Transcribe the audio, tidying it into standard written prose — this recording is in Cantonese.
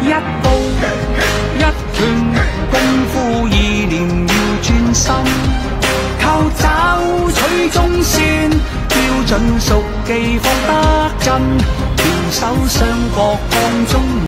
一步一拳，功夫意念要專心，靠找取中線，標準熟記放得真，翹手雙角當中。